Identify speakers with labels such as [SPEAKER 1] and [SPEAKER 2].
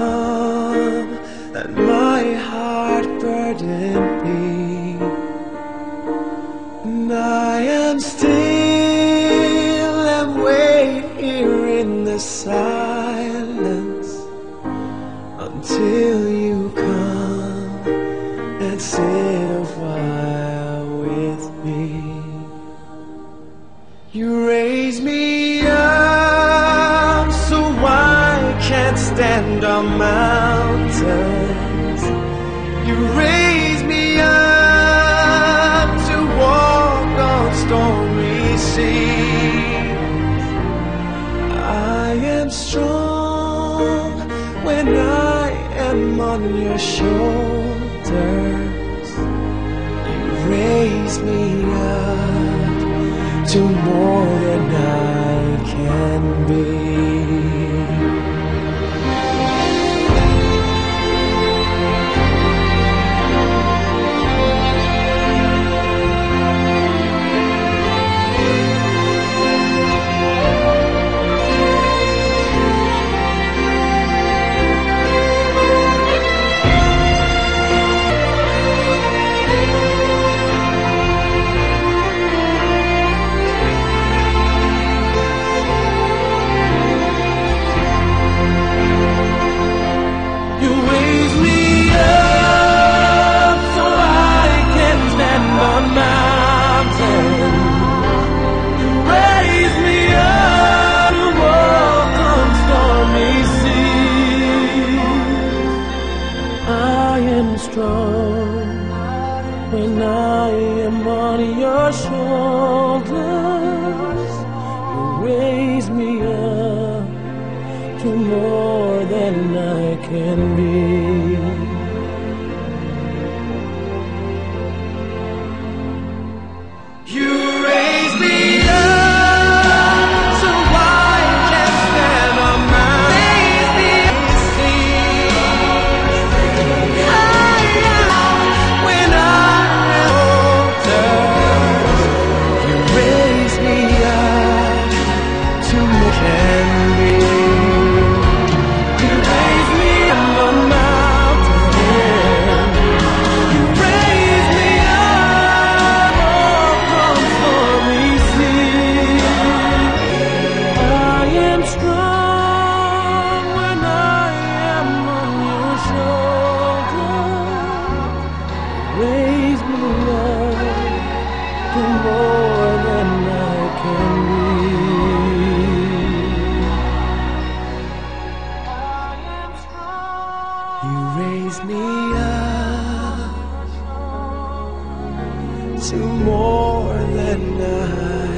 [SPEAKER 1] come that my heart burdened me, and I am still and wait here in the silence until you come and sit a while with me. You raise me up so I can't stand on mountains. You raise me up to walk on stormy seas. I am strong when I am on your shoulders. You raise me up to more than I can be. Strong when I am on your shoulders. You raise me up to more than I can be. You raise me up so I can stand on raise me up to more than I can be. You raise me up to more than I